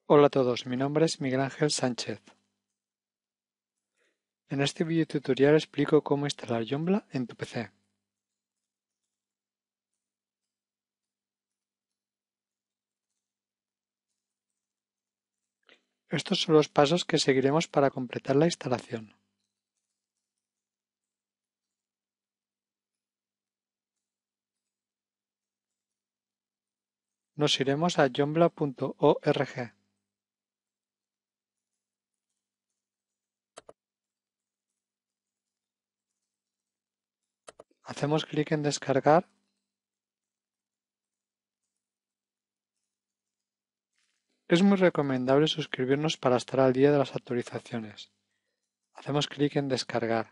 Hola a todos, mi nombre es Miguel Ángel Sánchez. En este video tutorial explico cómo instalar Joomla en tu PC. Estos son los pasos que seguiremos para completar la instalación. Nos iremos a joomla.org. Hacemos clic en descargar. Es muy recomendable suscribirnos para estar al día de las actualizaciones. Hacemos clic en descargar.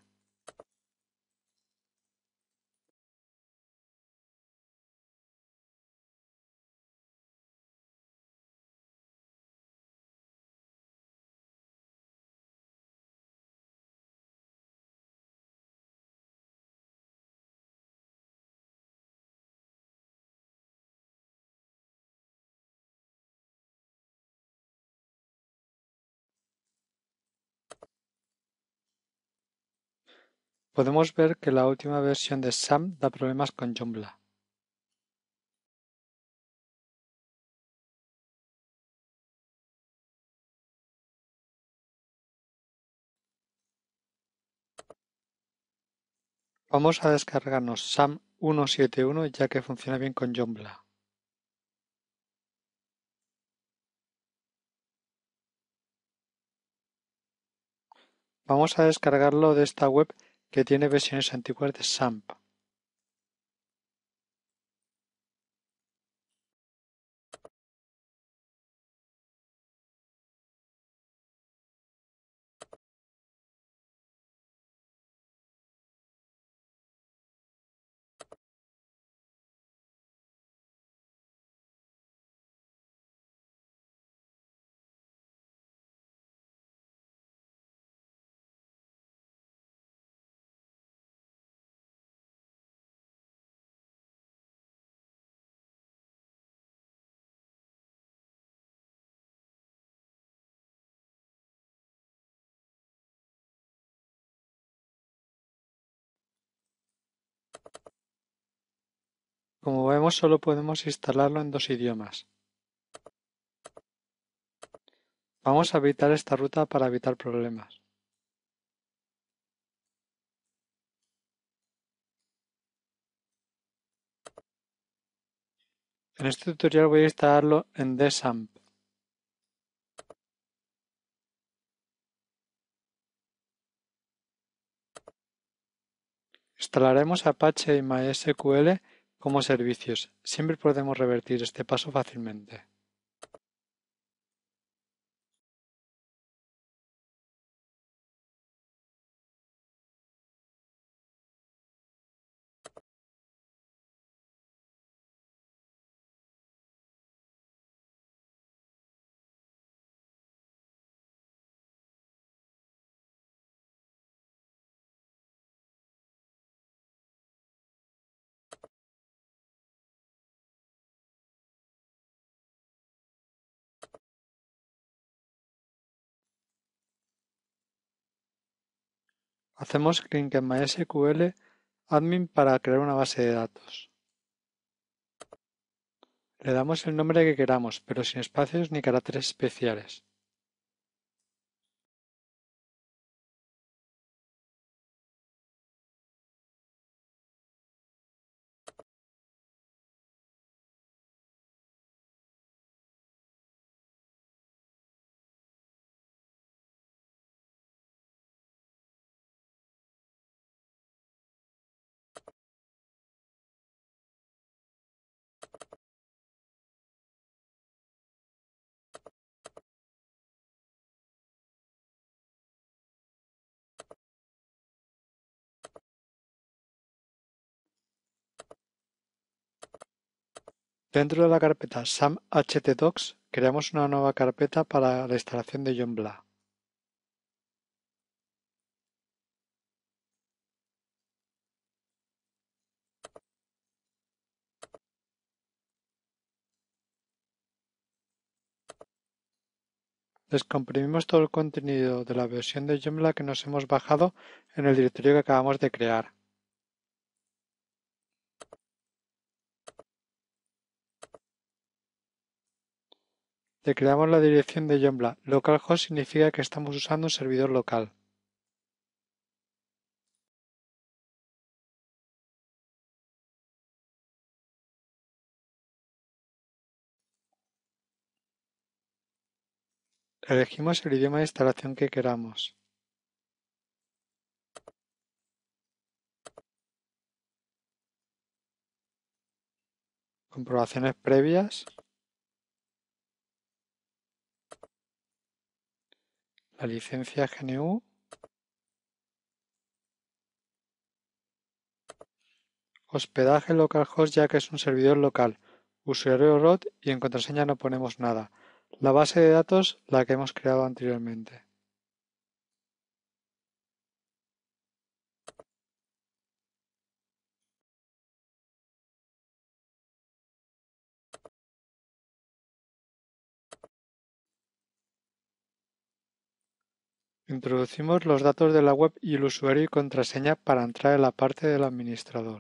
Podemos ver que la última versión de SAM da problemas con Joomla. Vamos a descargarnos SAM 171 ya que funciona bien con Joomla. Vamos a descargarlo de esta web que tiene versiones antiguas de SAMP. Como vemos, solo podemos instalarlo en 2 idiomas. Vamos a evitar esta ruta para evitar problemas. En este tutorial voy a instalarlo en DSAMP. Instalaremos Apache y MySQL como servicios. Siempre podemos revertir este paso fácilmente. Hacemos clic en MySQL Admin para crear una base de datos. Le damos el nombre que queramos, pero sin espacios ni caracteres especiales. Dentro de la carpeta SAM-htdocs creamos una nueva carpeta para la instalación de Joomla. Descomprimimos todo el contenido de la versión de Joomla que nos hemos bajado en el directorio que acabamos de crear. Declaramos la dirección de Joomla. Localhost significa que estamos usando un servidor local. Elegimos el idioma de instalación que queramos. Comprobaciones previas. La licencia GNU. Hospedaje localhost ya que es un servidor local. Usuario root y en contraseña no ponemos nada. La base de datos la que hemos creado anteriormente. Introducimos los datos de la web y el usuario y contraseña para entrar en la parte del administrador.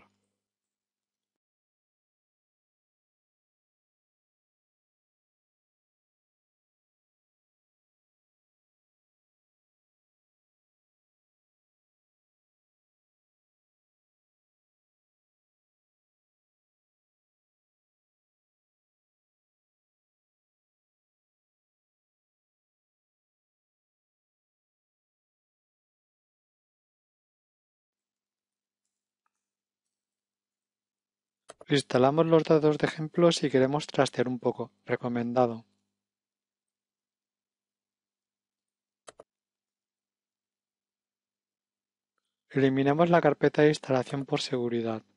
Instalamos los datos de ejemplo si queremos trastear un poco. Recomendado. Eliminamos la carpeta de instalación por seguridad.